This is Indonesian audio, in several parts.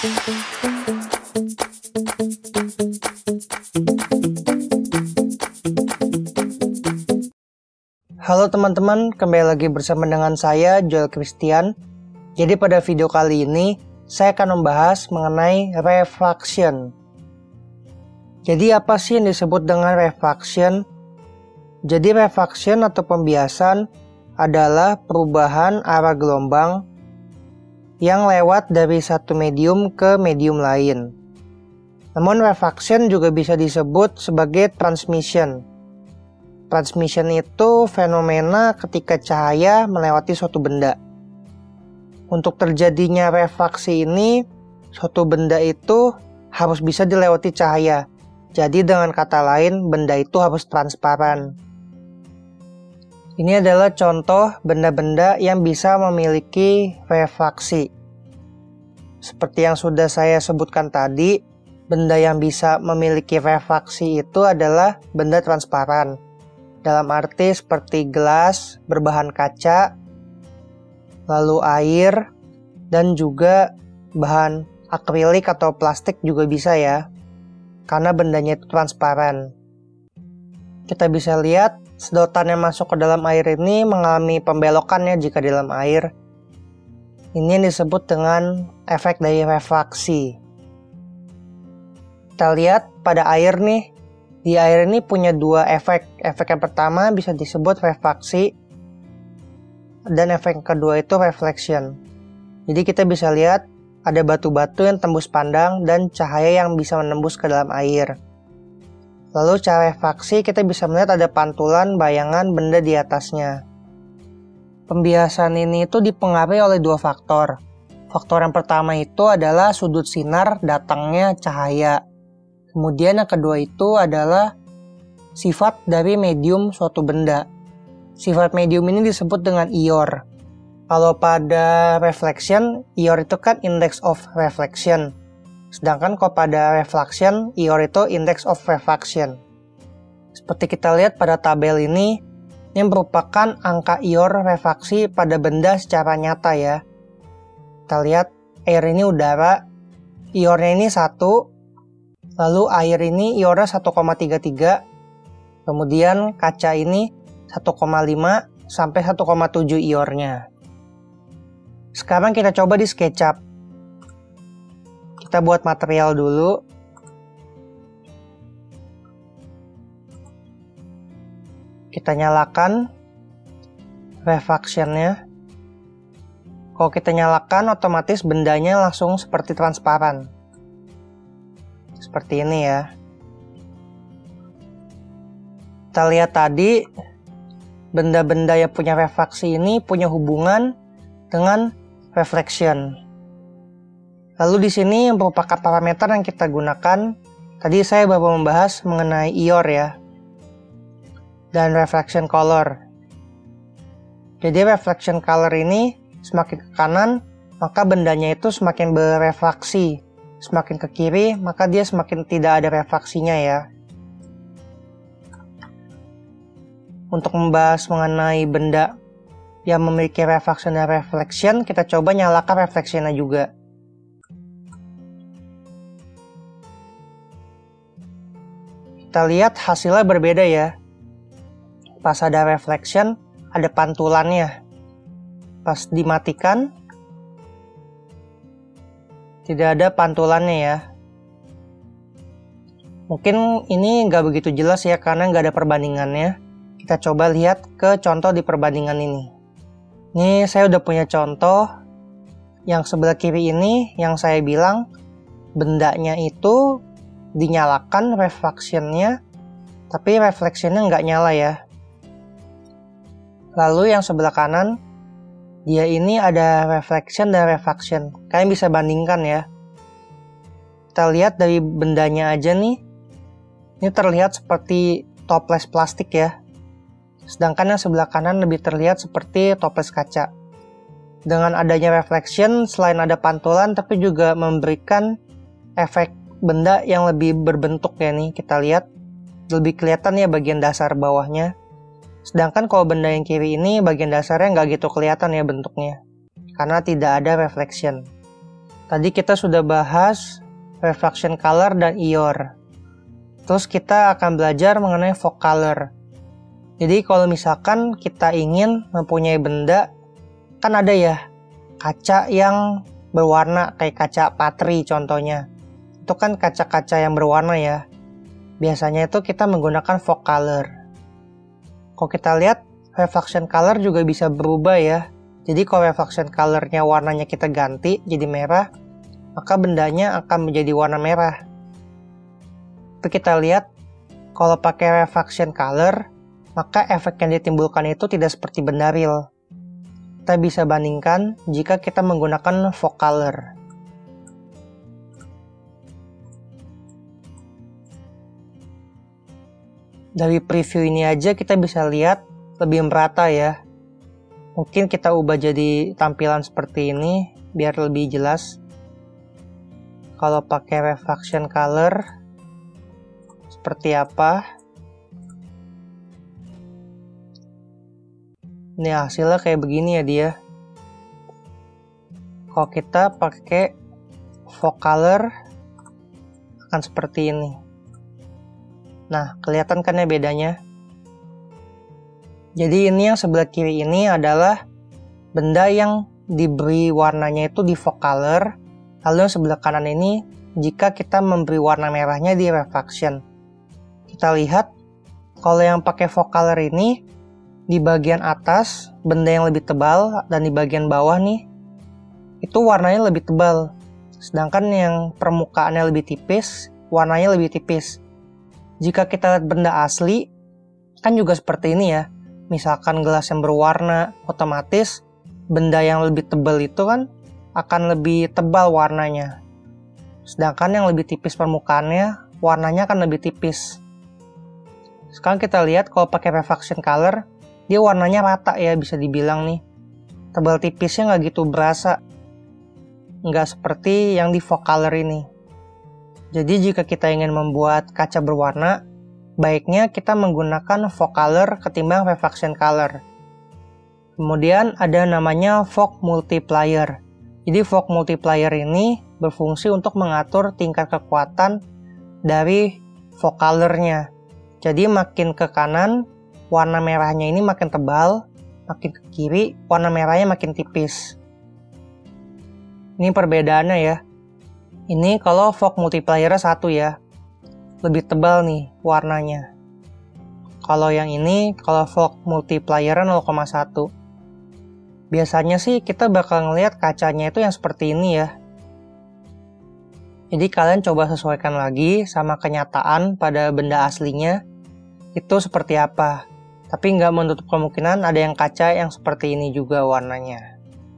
Halo teman-teman, kembali lagi bersama dengan saya, Joel Christian. Jadi pada video kali ini, saya akan membahas mengenai refraction. Jadi apa sih yang disebut dengan refraction? Jadi refraction atau pembiasan adalah perubahan arah gelombang yang lewat dari satu medium ke medium lain. Namun refraction juga bisa disebut sebagai transmission. Transmission itu fenomena ketika cahaya melewati suatu benda. Untuk terjadinya refraksi ini, suatu benda itu harus bisa dilewati cahaya. Jadi dengan kata lain, benda itu harus transparan. Ini adalah contoh benda-benda yang bisa memiliki refraksi. Seperti yang sudah saya sebutkan tadi, benda yang bisa memiliki refraksi itu adalah benda transparan. Dalam arti seperti gelas berbahan kaca, lalu air, dan juga bahan akrilik atau plastik juga bisa ya, karena bendanya itu transparan. Kita bisa lihat sedotan yang masuk ke dalam air ini mengalami pembelokan ya jika di dalam air. Ini yang disebut dengan efek dari refraksi. Kita lihat pada air nih. Di air ini punya dua efek. Efek yang pertama bisa disebut refraksi, dan efek yang kedua itu reflection. Jadi kita bisa lihat ada batu-batu yang tembus pandang dan cahaya yang bisa menembus ke dalam air. Lalu cara refraksi kita bisa melihat ada pantulan bayangan benda di atasnya. Pembiasan ini itu dipengaruhi oleh dua faktor. Faktor yang pertama itu adalah sudut sinar datangnya cahaya. Kemudian yang kedua itu adalah sifat dari medium suatu benda. Sifat medium ini disebut dengan ior. Kalau pada reflection, ior itu kan index of reflection. Sedangkan kalau pada refraction, ior itu index of refraction. Seperti kita lihat pada tabel ini merupakan angka ior refraksi pada benda secara nyata ya. Kita lihat air ini udara, iornya ini 1. Lalu air ini iornya 1,33, kemudian kaca ini 1,5 sampai 1,7 iornya. Sekarang kita coba di SketchUp. Kita buat material dulu. Kita nyalakan refraction-nya. Kalau kita nyalakan, otomatis bendanya langsung seperti transparan. Seperti ini ya. Kita lihat tadi benda-benda yang punya refraksi ini punya hubungan dengan reflection. Lalu di sini yang merupakan parameter yang kita gunakan, tadi saya baru membahas mengenai ior ya. Dan reflection color. Jadi reflection color ini semakin ke kanan, maka bendanya itu semakin berefraksi. Semakin ke kiri, maka dia semakin tidak ada refraksinya ya. Untuk membahas mengenai benda yang memiliki refraction dan reflection, kita coba nyalakan reflectionnya juga. Kita lihat hasilnya berbeda ya. Pas ada reflection, ada pantulannya. Pas dimatikan, tidak ada pantulannya ya. Mungkin ini nggak begitu jelas ya karena nggak ada perbandingannya. Kita coba lihat ke contoh di perbandingan ini. Ini saya udah punya contoh. Yang sebelah kiri ini yang saya bilang bendanya itu dinyalakan refraction-nya, tapi reflection-nya nggak nyala ya. Lalu yang sebelah kanan, dia ini ada reflection dan refraction. Kalian bisa bandingkan ya. Kita lihat dari bendanya aja nih. Ini terlihat seperti toples plastik ya. Sedangkan yang sebelah kanan lebih terlihat seperti toples kaca. Dengan adanya reflection, selain ada pantulan, tapi juga memberikan efek benda yang lebih berbentuk ya nih. Kita lihat lebih kelihatan ya bagian dasar bawahnya. Sedangkan kalau benda yang kiri ini bagian dasarnya nggak gitu kelihatan ya bentuknya, karena tidak ada reflection. Tadi kita sudah bahas refraction color dan Eeyore. Terus kita akan belajar mengenai fog color. Jadi kalau misalkan kita ingin mempunyai benda, kan ada ya kaca yang berwarna kayak kaca patri contohnya. Itu kan kaca-kaca yang berwarna ya. Biasanya itu kita menggunakan fog color. Kalau kita lihat refraction color juga bisa berubah ya. Jadi kalau refraction colornya warnanya kita ganti jadi merah, maka bendanya akan menjadi warna merah. Tapi kita lihat kalau pakai refraction color, maka efek yang ditimbulkan itu tidak seperti benda real. Kita bisa bandingkan jika kita menggunakan fog color. Dari preview ini aja kita bisa lihat lebih merata ya. Mungkin kita ubah jadi tampilan seperti ini biar lebih jelas. Kalau pakai refraction color seperti apa? Ini hasilnya kayak begini ya dia. Kalau kita pakai fog color akan seperti ini. Nah, kelihatan kan ya bedanya? Jadi ini yang sebelah kiri ini adalah benda yang diberi warnanya itu di fog color. Lalu yang sebelah kanan ini jika kita memberi warna merahnya di refraction. Kita lihat kalau yang pakai fog color ini di bagian atas benda yang lebih tebal dan di bagian bawah nih itu warnanya lebih tebal. Sedangkan yang permukaannya lebih tipis, warnanya lebih tipis. Jika kita lihat benda asli kan juga seperti ini ya. Misalkan gelas yang berwarna, otomatis benda yang lebih tebal itu kan akan lebih tebal warnanya. Sedangkan yang lebih tipis permukaannya, warnanya akan lebih tipis. Sekarang kita lihat kalau pakai refraction color, dia warnanya rata ya bisa dibilang nih. Tebal tipisnya nggak gitu berasa. Nggak seperti yang di fog color ini. Jadi jika kita ingin membuat kaca berwarna, baiknya kita menggunakan fog color ketimbang refraction color. Kemudian ada namanya fog multiplier. Jadi fog multiplier ini berfungsi untuk mengatur tingkat kekuatan dari fog colornya. Jadi makin ke kanan, warna merahnya ini makin tebal, makin ke kiri, warna merahnya makin tipis. Ini perbedaannya ya. Ini kalau fog multiplier 1 ya, lebih tebal nih warnanya. Kalau yang ini, kalau fog multiplier 0,1. Biasanya sih kita bakal ngelihat kacanya itu yang seperti ini ya. Jadi kalian coba sesuaikan lagi sama kenyataan pada benda aslinya. Itu seperti apa. Tapi nggak menutup kemungkinan ada yang kaca yang seperti ini juga warnanya.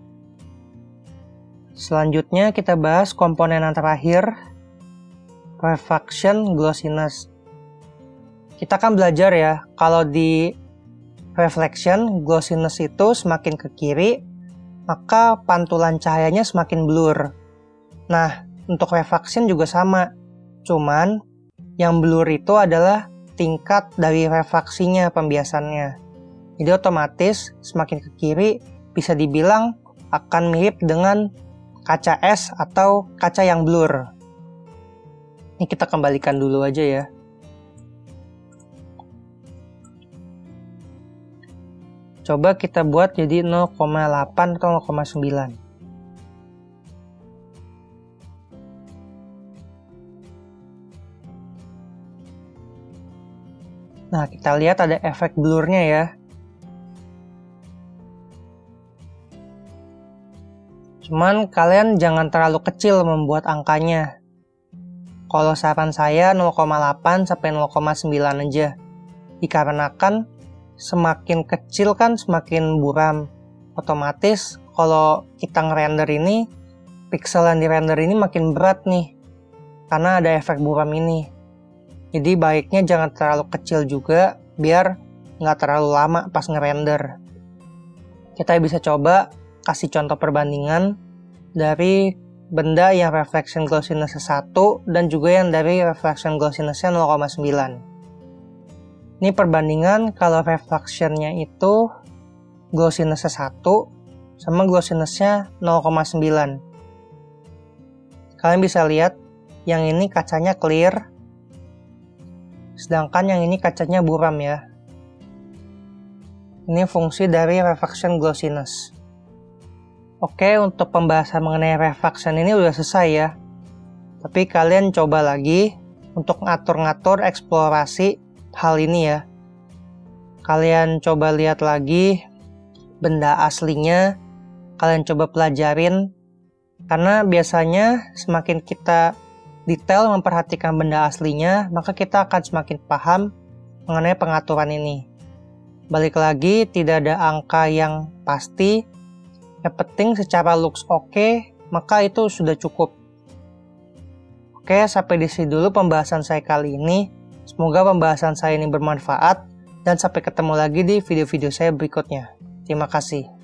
Selanjutnya kita bahas komponen yang terakhir, refraction glossiness. Kita akan belajar ya, kalau di reflection glossiness itu semakin ke kiri, maka pantulan cahayanya semakin blur. Nah, untuk refraction juga sama. Cuman, yang blur itu adalah tingkat dari refraksinya pembiasannya. Jadi otomatis semakin ke kiri bisa dibilang akan mirip dengan kaca es atau kaca yang blur. Ini kita kembalikan dulu aja ya. Coba kita buat jadi 0,8 atau 0,9. Nah, kita lihat ada efek blurnya ya. Cuman kalian jangan terlalu kecil membuat angkanya. Kalau saran saya 0,8 sampai 0,9 aja. Dikarenakan semakin kecil kan semakin buram. Otomatis kalau kita ngerender ini, pixel yang dirender ini makin berat nih. Karena ada efek buram ini. Jadi baiknya jangan terlalu kecil juga, biar nggak terlalu lama pas ngerender. Kita bisa coba kasih contoh perbandingan dari benda yang reflection glossiness 1 dan juga yang dari reflection glossiness 0,9. Ini perbandingan kalau reflectionnya itu glossiness 1 sama glossiness 0,9. Kalian bisa lihat yang ini kacanya clear, sedangkan yang ini kacanya buram ya. Ini fungsi dari refraction glossiness. Oke, untuk pembahasan mengenai refraction ini udah selesai ya. Tapi kalian coba lagi untuk ngatur-ngatur eksplorasi hal ini ya. Kalian coba lihat lagi benda aslinya, kalian coba pelajarin. Karena biasanya semakin kita detail memperhatikan benda aslinya, maka kita akan semakin paham mengenai pengaturan ini. Balik lagi, tidak ada angka yang pasti. Yang penting secara looks oke, maka itu sudah cukup. Oke, sampai di sini dulu pembahasan saya kali ini. Semoga pembahasan saya ini bermanfaat, dan sampai ketemu lagi di video-video saya berikutnya. Terima kasih.